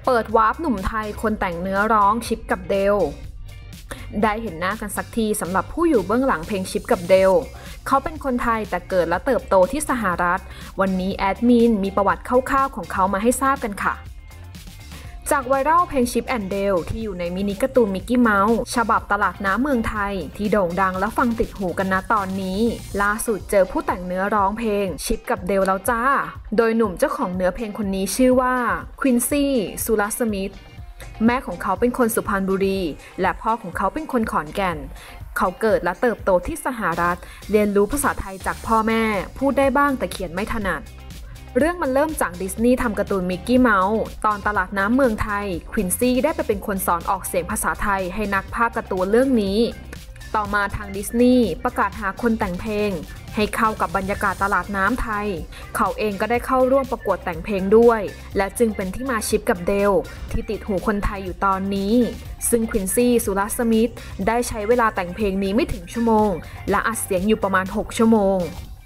เปิดวาร์ปหนุ่มไทยคนแต่งเนื้อร้องชิปกับเดลได้เห็นหน้ากันสักทีสำหรับผู้อยู่เบื้องหลังเพลงชิปกับเดลเขาเป็นคนไทยแต่เกิดและเติบโตที่สหรัฐวันนี้แอดมินมีประวัติคร่าวๆของเขามาให้ทราบกันค่ะจากไวรัลเพลงชิปแอนด์เดลที่อยู่ในมินิการ์ตูนมิกกี้เมาส์ฉบับตลาดน้ำเมืองไทยที่โด่งดังและฟังติดหูกันนะตอนนี้ล่าสุดเจอผู้แต่งเนื้อร้องเพลงชิปกับเดลแล้วจ้าโดยหนุ่มเจ้าของเนื้อเพลงคนนี้ชื่อว่าควินซี่ซูลัสมิธแม่ของเขาเป็นคนสุพรรณบุรีและพ่อของเขาเป็นคนขอนแก่นเขาเกิดและเติบโตที่สหรัฐเรียนรู้ภาษาไทยจากพ่อแม่พูดได้บ้างแต่เขียนไม่ถนัดเรื่องมันเริ่มจากดิสนีย์ทำการ์ตูนมิกกี้เมาส์ตอนตลาดน้ำเมืองไทยควินซี่ได้ไปเป็นคนสอนออกเสียงภาษาไทยให้นักพากย์การ์ตูนเรื่องนี้ต่อมาทางดิสนีย์ประกาศหาคนแต่งเพลงให้เข้ากับบรรยากาศตลาดน้ำไทยเขาเองก็ได้เข้าร่วมประกวดแต่งเพลงด้วยและจึงเป็นที่มาชิปกับเดลที่ติดหูคนไทยอยู่ตอนนี้ซึ่งควินซี่ซูลัสมิธได้ใช้เวลาแต่งเพลงนี้ไม่ถึงชั่วโมงและอัดเสียงอยู่ประมาณ6ชั่วโมง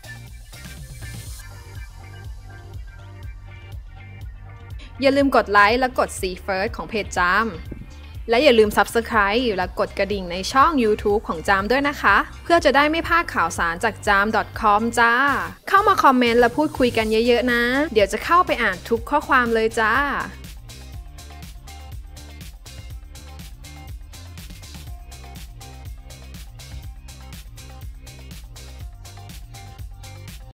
อย่าลืมกดไลค์และกด See First ของเพจจามและอย่าลืม Subscribe และกดกระดิ่งในช่อง YouTube ของจามด้วยนะคะเพื่อจะได้ไม่พลาดข่าวสารจากจาม .com จ้าเข้ามาคอมเมนต์และพูดคุยกันเยอะๆนะเดี๋ยวจะเข้าไปอ่านทุกข้อความเลยจ้า